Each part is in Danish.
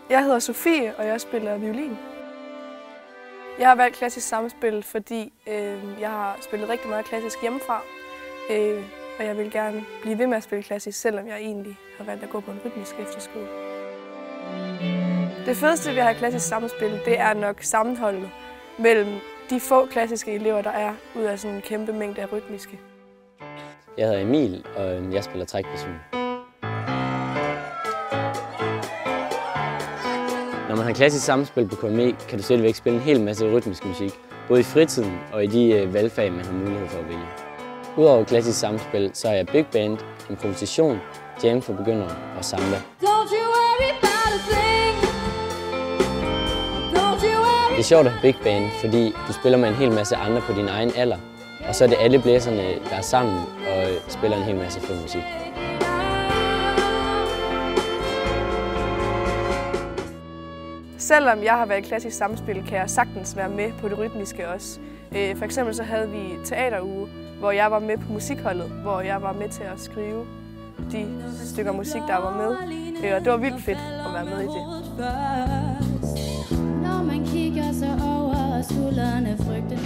Jeg hedder Sofie, og jeg spiller violin. Jeg har valgt klassisk samspil, fordi jeg har spillet rigtig meget klassisk hjemmefra. Og jeg vil gerne blive ved med at spille klassisk, selvom jeg egentlig har valgt at gå på en rytmisk efterskole. Det fedeste ved at have klassisk samspil, det er nok sammenholdet mellem de få klassiske elever, der er ud af sådan en kæmpe mængde af rytmiske. Jeg hedder Emil, og jeg spiller trækperson. Når man har klassisk samspil på KME, kan du stadigvæk spille en hel masse rytmisk musik, både i fritiden og i de valgfag, man har mulighed for at vælge. Udover klassisk samspil, så er jeg big band, improvisation, jam for begyndere og samba. Det er sjovt at have big band, fordi du spiller med en hel masse andre på din egen alder, og så er det alle blæserne, der er sammen og spiller en hel masse fed musik. Selvom jeg har valgt klassisk samspil, kan jeg sagtens være med på det rytmiske også. For eksempel så havde vi teateruge, hvor jeg var med på musikholdet, hvor jeg var med til at skrive de stykker musik, der var med. Og det var vildt fedt at være med i det. Når man kigger så over skuldrene frygten.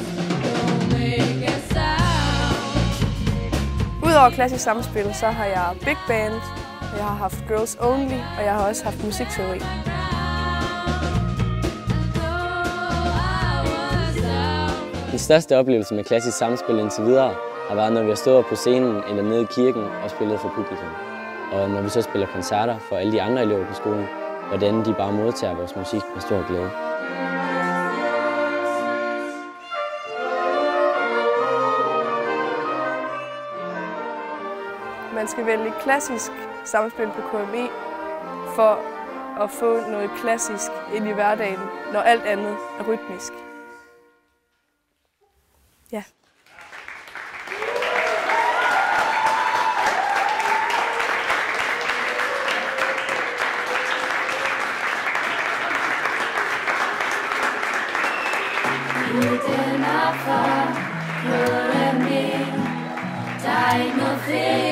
Udover klassisk samspil, så har jeg big band, jeg har haft girls only, og jeg har også haft musikteori. Den største oplevelse med klassisk samspil indtil videre har været, når vi har stået på scenen eller nede i kirken og spillet for publikum. Og når vi så spiller koncerter for alle de andre elever på skolen, hvordan de bare modtager vores musik med stor glæde. Man skal vælge klassisk samspil på KME for at få noget klassisk ind i hverdagen, når alt andet er rytmisk. Ja. Der er ikke noget fedt.